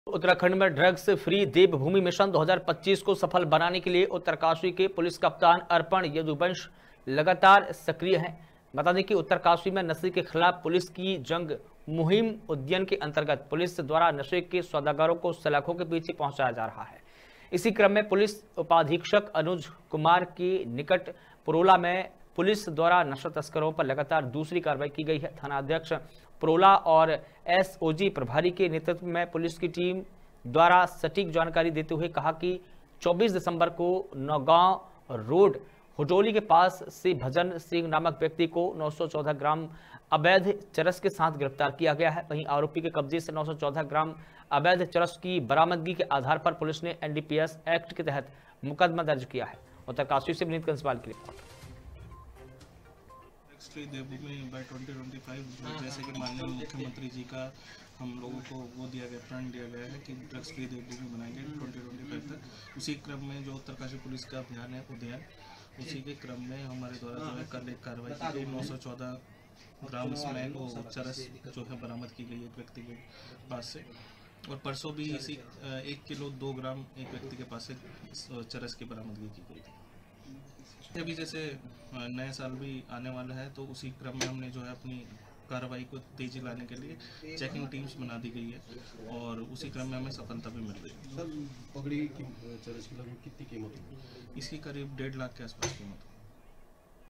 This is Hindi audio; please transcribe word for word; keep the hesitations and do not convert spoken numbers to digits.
उत्तराखंड में ड्रग्स फ्री देवभूमि मिशन दो हज़ार पच्चीस को सफल बनाने के लिए उत्तरकाशी के पुलिस कप्तान अर्पण यदुवंश लगातार सक्रिय हैं। बता दें कि उत्तरकाशी में नशे के खिलाफ पुलिस की जंग मुहिम उद्यन के अंतर्गत पुलिस द्वारा नशे के सौदागरों को सलाखों के पीछे पहुंचाया जा रहा है। इसी क्रम में पुलिस उपाधीक्षक अनुज कुमार के निकट पुरोला में पुलिस द्वारा नशा तस्करों पर लगातार दूसरी कार्रवाई की गई है। थानाध्यक्ष पुरोला और एसओजी प्रभारी के नेतृत्व में पुलिस की टीम द्वारा सटीक जानकारी देते हुए कहा कि चौबीस दिसंबर को नौगांव रोड हुडोली के पास से भजन सिंह नामक व्यक्ति को नौ सौ चौदह ग्राम अवैध चरस के साथ गिरफ्तार किया गया है। वहीं आरोपी के कब्जे से नौ सौ चौदह ग्राम अवैध चरस की बरामदगी के आधार पर पुलिस ने एनडीपीएस एक्ट के तहत मुकदमा दर्ज किया है। उत्तरकाशी से विनीत कंसवाल की report. Devbhoomi by twenty twenty five जैसे कि माननीय मुख्यमंत्री जी का हम लोगों को वो दिया गया प्रण दिया गया है कि ड्रग्स फ्री देवभूमि बनाएंगे ट्वेंटी ट्वेंटी फाइव तक। उसी क्रम में जो उत्तरकाशी पुलिस का अभियान है उद्यान, उसी के क्रम में हमारे द्वारा जो है कल एक कार्रवाई की गई। नौ सौ चौदह ग्राम स्मैक और चरस जो है बरामद की गई एक व्यक्ति के पास से, और परसों भी इसी एक किलो दो ग्राम एक व्यक्ति के पास से चरस की बरामदगी की गई थी। अभी जैसे नया साल भी आने वाला है तो उसी क्रम में हमने जो है अपनी कार्रवाई को तेजी लाने के लिए चेकिंग टीम्स बना दी गई है और उसी क्रम में हमें सफलता भी मिल रही है। सर पकड़ी की चरस की लगभग कितनी कीमत है? इसकी करीब डेढ़ लाख के आसपास कीमत।